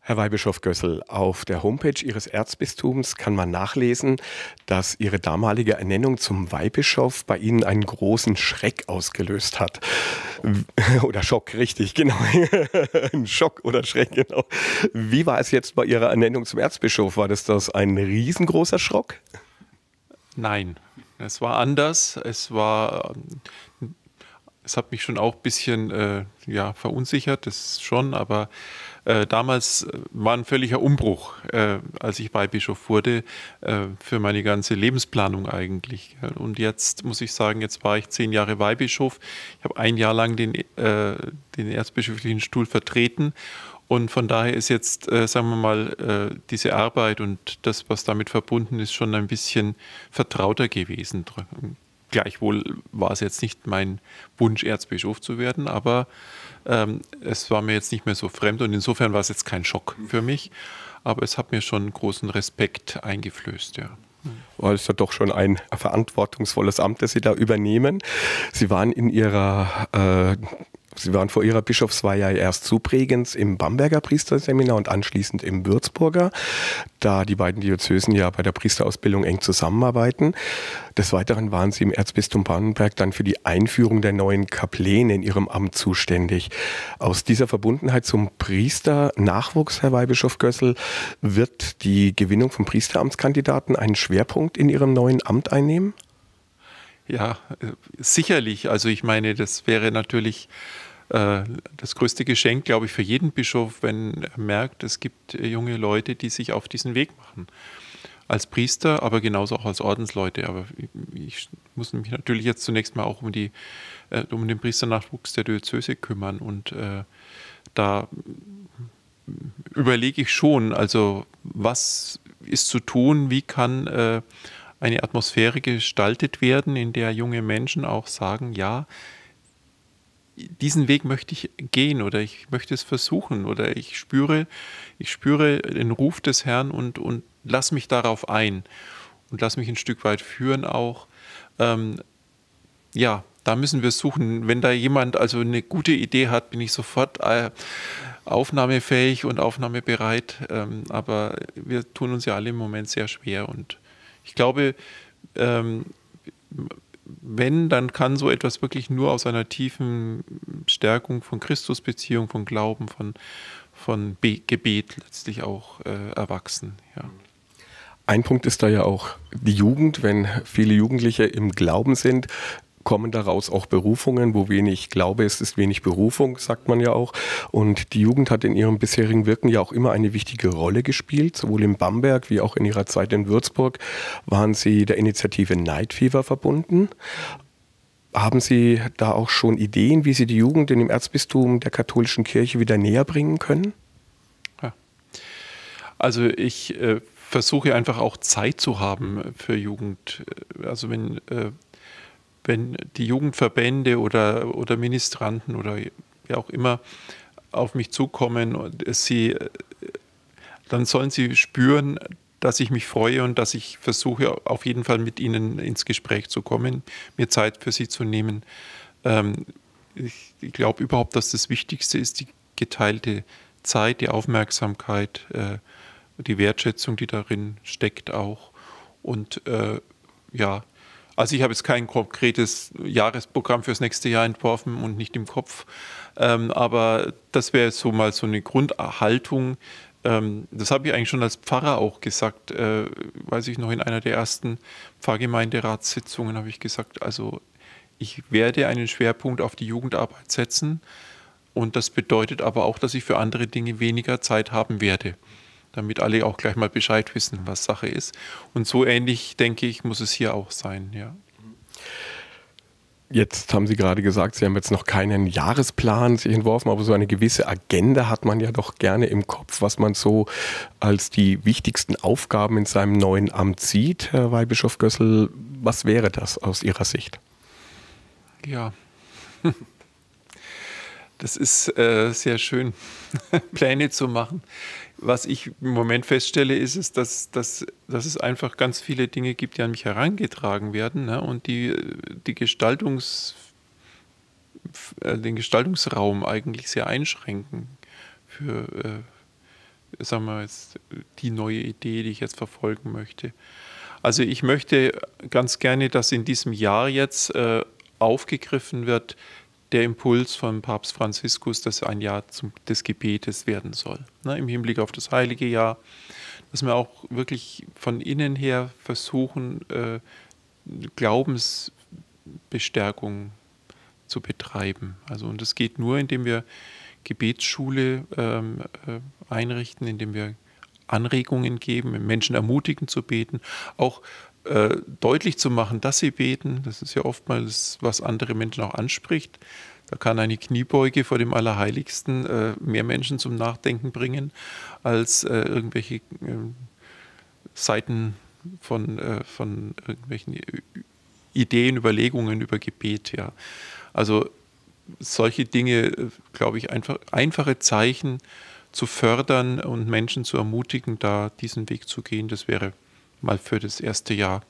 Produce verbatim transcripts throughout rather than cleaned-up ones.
Herr Weihbischof Gössel, auf der Homepage Ihres Erzbistums kann man nachlesen, dass Ihre damalige Ernennung zum Weihbischof bei Ihnen einen großen Schreck ausgelöst hat. W- Oder Schock, richtig, genau. Ein Schock oder Schreck, genau. Wie war es jetzt bei Ihrer Ernennung zum Erzbischof? War das, das ein riesengroßer Schrock? Nein, es war anders. Es war, ähm, es hat mich schon auch ein bisschen äh, ja, verunsichert, das schon, aber äh, damals äh, war ein völliger Umbruch, äh, als ich Weihbischof wurde, äh, für meine ganze Lebensplanung eigentlich. Ja. Und jetzt muss ich sagen, jetzt war ich zehn Jahre Weihbischof. Ich habe ein Jahr lang den, äh, den erzbischöflichen Stuhl vertreten. Und von daher ist jetzt, äh, sagen wir mal, äh, diese Arbeit und das, was damit verbunden ist, schon ein bisschen vertrauter gewesen. Gleichwohl war es jetzt nicht mein Wunsch, Erzbischof zu werden, aber ähm, es war mir jetzt nicht mehr so fremd und insofern war es jetzt kein Schock für mich, aber es hat mir schon großen Respekt eingeflößt, ja. Weil es ja doch schon ein verantwortungsvolles Amt, das Sie da übernehmen. Sie waren in Ihrer äh, Sie waren vor Ihrer Bischofsweihe ja erst zu Bregenz im Bamberger Priesterseminar und anschließend im Würzburger, da die beiden Diözesen ja bei der Priesterausbildung eng zusammenarbeiten. Des Weiteren waren Sie im Erzbistum Bamberg dann für die Einführung der neuen Kapläne in Ihrem Amt zuständig. Aus dieser Verbundenheit zum Priesternachwuchs, Herr Weihbischof Gössel, wird die Gewinnung von Priesteramtskandidaten einen Schwerpunkt in Ihrem neuen Amt einnehmen? Ja, äh, sicherlich. Also ich meine, das wäre natürlich äh, das größte Geschenk, glaube ich, für jeden Bischof, wenn er merkt, es gibt äh, junge Leute, die sich auf diesen Weg machen. Als Priester, aber genauso auch als Ordensleute. Aber ich, ich muss mich natürlich jetzt zunächst mal auch um, die, äh, um den Priesternachwuchs der Diözese kümmern. Und äh, da überlege ich schon, also was ist zu tun, wie kann äh, eine Atmosphäre gestaltet werden, in der junge Menschen auch sagen, ja, diesen Weg möchte ich gehen oder ich möchte es versuchen oder ich spüre, ich spüre den Ruf des Herrn und, und lass mich darauf ein und lass mich ein Stück weit führen auch. Ähm, ja, da müssen wir suchen. Wenn da jemand also eine gute Idee hat, bin ich sofort äh, aufnahmefähig und aufnahmebereit. Ähm, aber wir tun uns ja alle im Moment sehr schwer und ich glaube, ähm, wenn, dann kann so etwas wirklich nur aus einer tiefen Stärkung von Christusbeziehung, von Glauben, von, von Be Gebet letztlich auch äh, erwachsen. Ja. Ein Punkt ist da ja auch die Jugend. Wenn viele Jugendliche im Glauben sind, kommen daraus auch Berufungen. Wo wenig Glaube ist, ist wenig Berufung, sagt man ja auch. Und die Jugend hat in ihrem bisherigen Wirken ja auch immer eine wichtige Rolle gespielt. Sowohl in Bamberg wie auch in ihrer Zeit in Würzburg waren Sie der Initiative Night Fever verbunden. Haben Sie da auch schon Ideen, wie Sie die Jugend in dem Erzbistum der katholischen Kirche wieder näher bringen können? Ja. Also ich äh, versuche einfach auch Zeit zu haben für Jugend. Also wenn äh, wenn die Jugendverbände oder, oder Ministranten oder wer auch immer auf mich zukommen, und sie, dann sollen sie spüren, dass ich mich freue und dass ich versuche, auf jeden Fall mit ihnen ins Gespräch zu kommen, mir Zeit für sie zu nehmen. Ähm, ich ich glaube überhaupt, dass das Wichtigste ist, die geteilte Zeit, die Aufmerksamkeit, äh, die Wertschätzung, die darin steckt auch. Und äh, ja, also ich habe jetzt kein konkretes Jahresprogramm fürs nächste Jahr entworfen und nicht im Kopf, ähm, aber das wäre so mal so eine Grundhaltung. Ähm, das habe ich eigentlich schon als Pfarrer auch gesagt, äh, weiß ich noch, in einer der ersten Pfarrgemeinderatssitzungen habe ich gesagt, also ich werde einen Schwerpunkt auf die Jugendarbeit setzen und das bedeutet aber auch, dass ich für andere Dinge weniger Zeit haben werde, damit alle auch gleich mal Bescheid wissen, was Sache ist. Und so ähnlich, denke ich, muss es hier auch sein, ja. Jetzt haben Sie gerade gesagt, Sie haben jetzt noch keinen Jahresplan sich entworfen, aber so eine gewisse Agenda hat man ja doch gerne im Kopf, was man so als die wichtigsten Aufgaben in seinem neuen Amt sieht. Herr Weihbischof Gössel, was wäre das aus Ihrer Sicht? Ja, das ist äh, sehr schön, Pläne zu machen. Was ich im Moment feststelle, ist es, dass, dass, dass es einfach ganz viele Dinge gibt, die an mich herangetragen werden, ne, und die, die Gestaltungs, äh, den Gestaltungsraum eigentlich sehr einschränken für, äh, sagen wir jetzt, die neue Idee, die ich jetzt verfolgen möchte. Also ich möchte ganz gerne, dass in diesem Jahr jetzt äh, aufgegriffen wird, der Impuls von Papst Franziskus, dass ein Jahr zum, des Gebetes werden soll. Ne, im Hinblick auf das heilige Jahr, dass wir auch wirklich von innen her versuchen, äh, Glaubensbestärkung zu betreiben. Also, und das geht nur, indem wir Gebetsschule ähm, äh, einrichten, indem wir Anregungen geben, Menschen ermutigen zu beten, auch äh, deutlich zu machen, dass sie beten. Das ist ja oftmals, was andere Menschen auch anspricht. Da kann eine Kniebeuge vor dem Allerheiligsten äh, mehr Menschen zum Nachdenken bringen, als äh, irgendwelche äh, Seiten von, äh, von irgendwelchen Ideen, Überlegungen über Gebet. Ja. Also solche Dinge, glaube ich, einfach, einfache Zeichen zu fördern und Menschen zu ermutigen, da diesen Weg zu gehen, das wäre mal für das erste Jahr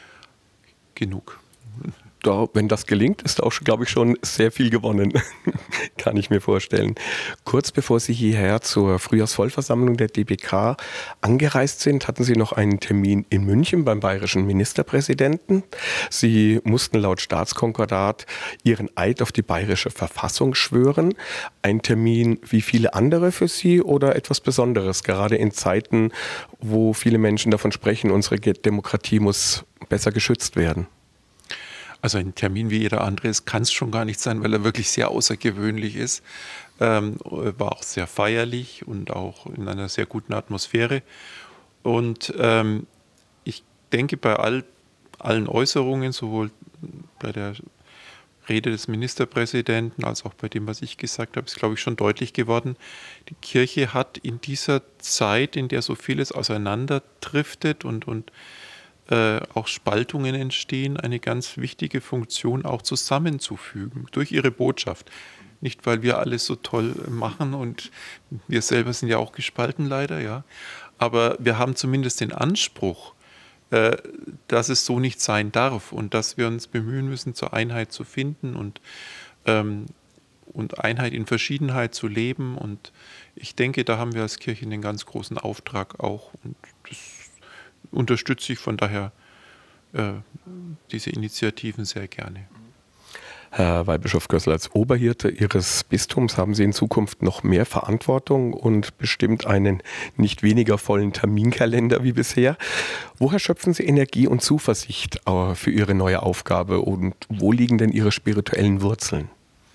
genug. Da, wenn das gelingt, ist auch, glaube ich, schon sehr viel gewonnen, kann ich mir vorstellen. Kurz bevor Sie hierher zur Frühjahrsvollversammlung der D B K angereist sind, hatten Sie noch einen Termin in München beim bayerischen Ministerpräsidenten. Sie mussten laut Staatskonkordat Ihren Eid auf die bayerische Verfassung schwören. Ein Termin wie viele andere für Sie oder etwas Besonderes, gerade in Zeiten, wo viele Menschen davon sprechen, unsere Demokratie muss besser geschützt werden? Also ein Termin wie jeder andere kann es schon gar nicht sein, weil er wirklich sehr außergewöhnlich ist. Ähm, war auch sehr feierlich und auch in einer sehr guten Atmosphäre. Und ähm, ich denke, bei all, allen Äußerungen, sowohl bei der Rede des Ministerpräsidenten als auch bei dem, was ich gesagt habe, ist, glaube ich, schon deutlich geworden, die Kirche hat in dieser Zeit, in der so vieles auseinanderdriftet und, und Äh, auch Spaltungen entstehen, eine ganz wichtige Funktion auch zusammenzufügen durch ihre Botschaft. Nicht, weil wir alles so toll machen und wir selber sind ja auch gespalten leider, ja. Aber wir haben zumindest den Anspruch, äh, dass es so nicht sein darf und dass wir uns bemühen müssen, zur Einheit zu finden und, ähm, und Einheit in Verschiedenheit zu leben. Und ich denke, da haben wir als Kirche einen ganz großen Auftrag auch. Und das unterstütze ich von daher äh, diese Initiativen sehr gerne. Herr Weihbischof Gössel, als Oberhirte Ihres Bistums haben Sie in Zukunft noch mehr Verantwortung und bestimmt einen nicht weniger vollen Terminkalender wie bisher. Woher schöpfen Sie Energie und Zuversicht äh, für Ihre neue Aufgabe und wo liegen denn Ihre spirituellen Wurzeln?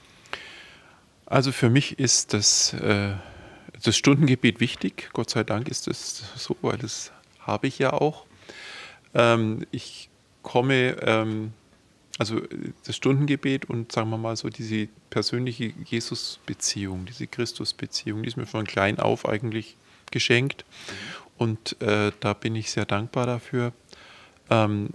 Also für mich ist das, äh, das Stundengebet wichtig. Gott sei Dank ist es so, weil das habe ich ja auch. Ähm, ich komme, ähm, also das Stundengebet und sagen wir mal so diese persönliche Jesus-Beziehung, diese Christus-Beziehung, die ist mir von klein auf eigentlich geschenkt und äh, da bin ich sehr dankbar dafür. Ähm,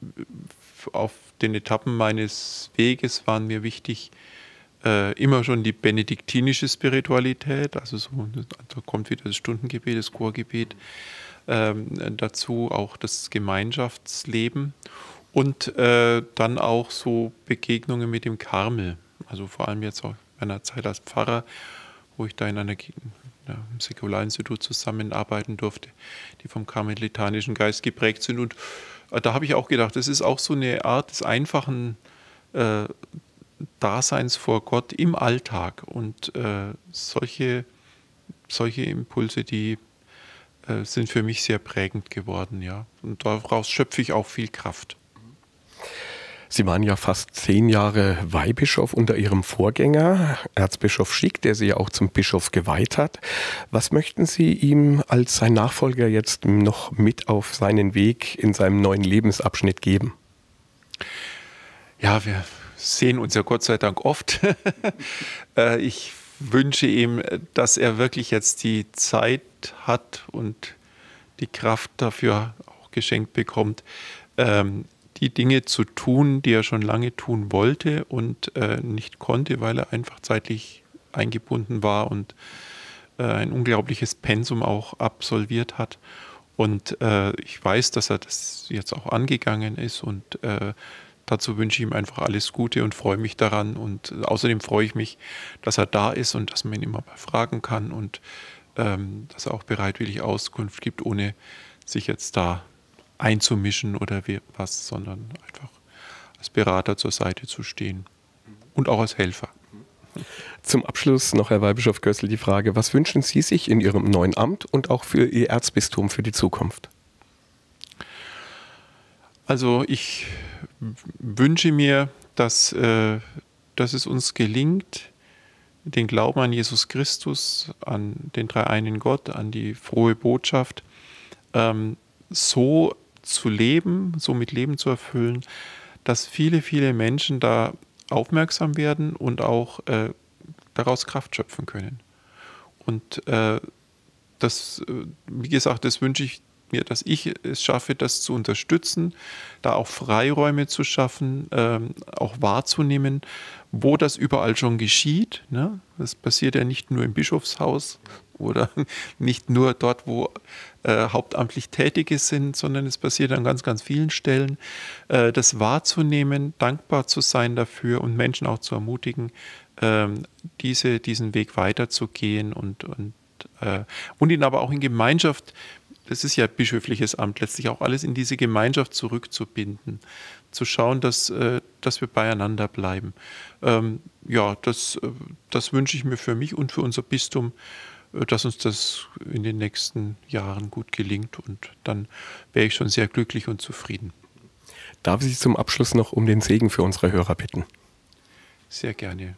auf den Etappen meines Weges waren mir wichtig, äh, immer schon die benediktinische Spiritualität, also so, da kommt wieder das Stundengebet, das Chorgebet, Ähm, dazu auch das Gemeinschaftsleben und äh, dann auch so Begegnungen mit dem Karmel. Also vor allem jetzt auch in meiner Zeit als Pfarrer, wo ich da in einer, ja, einem Säkularinstitut zusammenarbeiten durfte, die vom karmelitanischen Geist geprägt sind. Und äh, da habe ich auch gedacht, das ist auch so eine Art des einfachen äh, Daseins vor Gott im Alltag. Und äh, solche, solche Impulse, die sind für mich sehr prägend geworden, ja. Und daraus schöpfe ich auch viel Kraft. Sie waren ja fast zehn Jahre Weihbischof unter Ihrem Vorgänger, Erzbischof Schick, der Sie ja auch zum Bischof geweiht hat. Was möchten Sie ihm als sein Nachfolger jetzt noch mit auf seinen Weg in seinem neuen Lebensabschnitt geben? Ja, wir sehen uns ja Gott sei Dank oft. Ich wünsche ihm, dass er wirklich jetzt die Zeit hat und die Kraft dafür auch geschenkt bekommt, ähm, die Dinge zu tun, die er schon lange tun wollte und äh, nicht konnte, weil er einfach zeitlich eingebunden war und äh, ein unglaubliches Pensum auch absolviert hat. Und äh, ich weiß, dass er das jetzt auch angegangen ist und äh, dazu wünsche ich ihm einfach alles Gute und freue mich daran. Und außerdem freue ich mich, dass er da ist und dass man ihn immer mal fragen kann und ähm, dass er auch bereitwillig Auskunft gibt, ohne sich jetzt da einzumischen oder wie, was, sondern einfach als Berater zur Seite zu stehen und auch als Helfer. Zum Abschluss noch, Herr Weihbischof Kössel, die Frage, was wünschen Sie sich in Ihrem neuen Amt und auch für Ihr Erzbistum für die Zukunft? Also ich wünsche mir, dass, äh, dass es uns gelingt, den Glauben an Jesus Christus, an den dreieinen Gott, an die frohe Botschaft, ähm, so zu leben, so mit Leben zu erfüllen, dass viele, viele Menschen da aufmerksam werden und auch äh, daraus Kraft schöpfen können. Und äh, das, äh, wie gesagt, das wünsche ich mir, dass ich es schaffe, das zu unterstützen, da auch Freiräume zu schaffen, ähm, auch wahrzunehmen, wo das überall schon geschieht. Ne? Das passiert ja nicht nur im Bischofshaus oder nicht nur dort, wo äh, hauptamtlich Tätige sind, sondern es passiert an ganz, ganz vielen Stellen. Äh, das wahrzunehmen, dankbar zu sein dafür und Menschen auch zu ermutigen, ähm, diese, diesen Weg weiterzugehen und, und, äh, und ihn aber auch in Gemeinschaft, das ist ja bischöfliches Amt, letztlich auch alles in diese Gemeinschaft zurückzubinden, zu schauen, dass, äh, dass wir beieinander bleiben. Ähm, ja, das, äh, das wünsche ich mir für mich und für unser Bistum, äh, dass uns das in den nächsten Jahren gut gelingt und dann wäre ich schon sehr glücklich und zufrieden. Darf ich Sie zum Abschluss noch um den Segen für unsere Hörer bitten? Sehr gerne.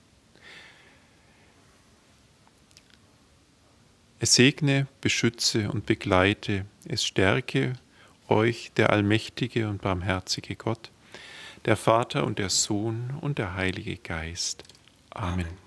Es segne, beschütze und begleite, es stärke euch der allmächtige und barmherzige Gott, der Vater und der Sohn und der Heilige Geist. Amen.